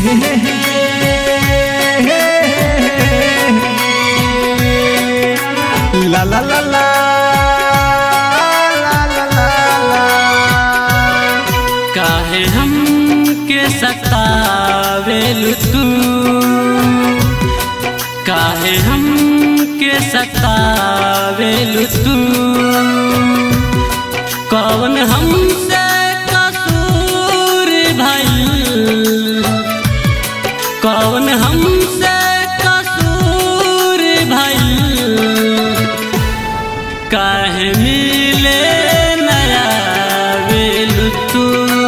ला ला ला ला काहे हम के सतावेलु तू, काहे हम के सतावेलु तू, कौन हमसे कसूर भइल, कौन हमसे कसूर भइल, काहे मिले नया वेलु तू,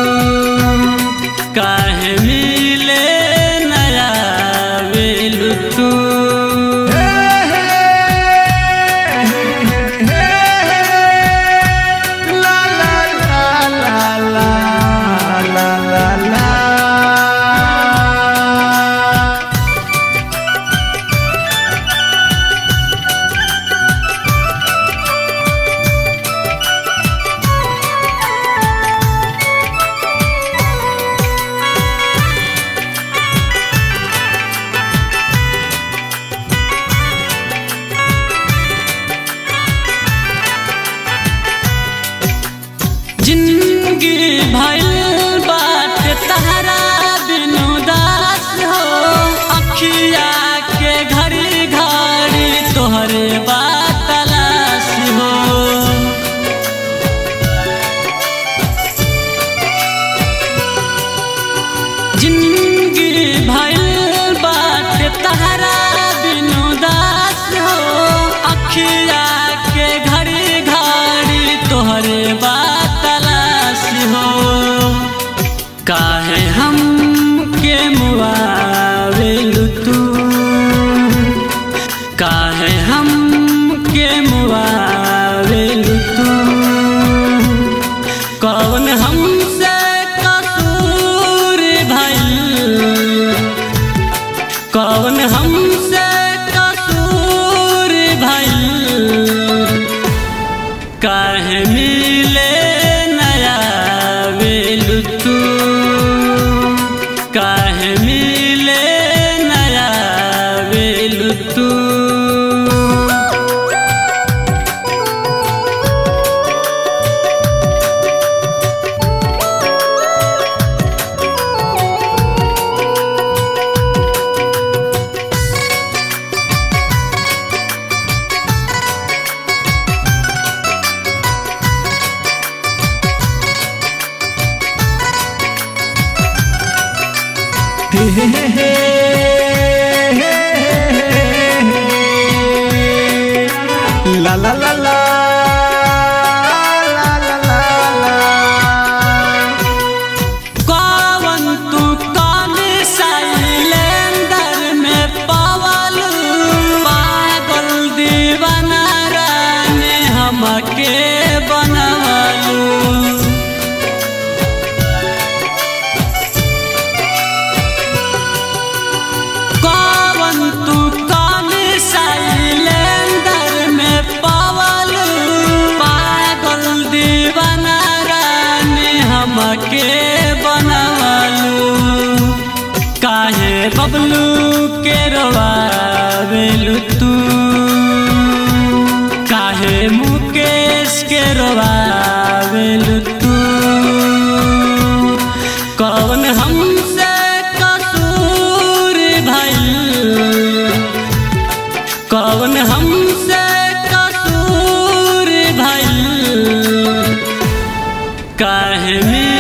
काहे मिले नया वेलु तू। जिंदगी भइल बात तहरा बिनु दास हो, अखिया के घड़ी घड़ी तोहरे बात तलाश हो। जिंदगी भइल बात तहरा बिनु दास हो, अखिया के घड़ी घड़ी तोहरे बात हो। काहे हम के मुआवेलु तू, काहे हम के मुआवेलु तू, कौन हमसे कसूर भइल, कौन हमसे कसूर भइल, काहे मिले तू, काहे मिले नया वेलु तू। ला ला ला ला कौन तू कौन साइलेंडर में पावल, पागल दीवाना रानी हमके बनवलू। के बनवलू काहे बबलू के रोवावेलु तू, काहे मुकेश के रोवावेलु तू, कौन हमसे कसूर भइल, कौन हमसे कसूर भइल, काहे